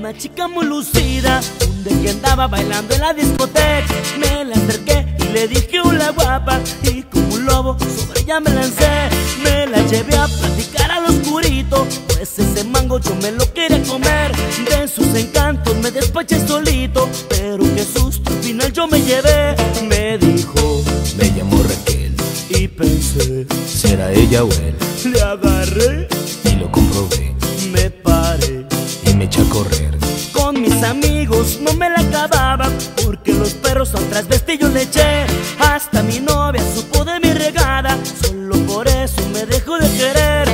una chica muy lucida, un día que andaba bailando en la discoteca. Me la acerqué y le dije hola guapa, y como un lobo sobre ella me lancé. Me la llevé a platicar al oscurito, pues ese mango yo me lo quería comer. De sus encantos me despaché solito, pero qué susto, al final yo me llevé. Me dijo, me llamo Raquel, y pensé, ¿será ella o él? le agarré Y lo comprobé, me paré. y me eché a correr. Con mis amigos no me la acababa, porque los perros al trasvesti yo le eché. Hasta mi novia supo de mi regada, solo por eso me dejó de querer.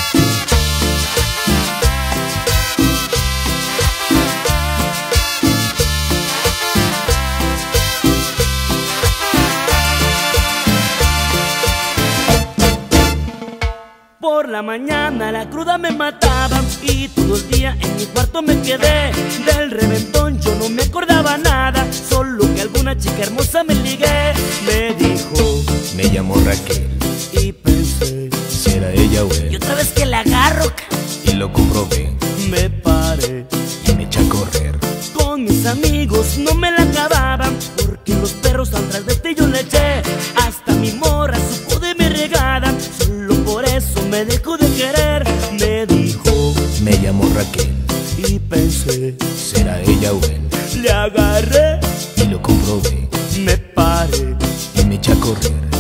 Por la mañana la cruda me mataba y todo el día en mi cuarto me quedé. Del reventón yo no me acordaba nada, solo que alguna chica hermosa me ligué. Me dijo, Me llamo Raquel, y pensé, ¿será ella o y él? otra vez que la agarro, Y lo comprobé, me paré. y me eché a correr. Con mis amigos no me la acababan, porque los perros al trasvesti yo le eché. Hasta mi morra supo de mi regada, solo por eso me dejó de querer. Me dijo, Me llamo Raquel, y pensé, ¿será ella o él? le agarré, Y lo comprobé, me paré. y me eché a correr.